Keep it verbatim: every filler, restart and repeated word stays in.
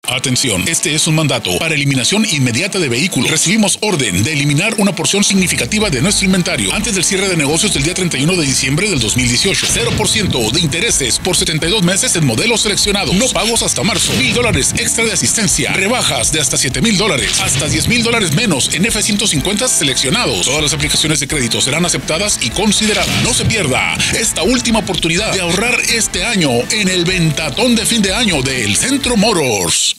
Atención, este es un mandato para eliminación inmediata de vehículos. Recibimos orden de eliminar una porción significativa de nuestro inventario antes del cierre de negocios del día treinta y uno de diciembre del dos mil dieciocho. cero por ciento de intereses por setenta y dos meses en modelos seleccionados. No pagos hasta marzo. Mil dólares extra de asistencia. Rebajas de hasta siete mil dólares. Hasta diez mil dólares menos en F ciento cincuenta seleccionados. Todas las aplicaciones de crédito serán aceptadas y consideradas. No se pierda esta última oportunidad de ahorrar este año en el ventatón de fin de año del Centro Motors.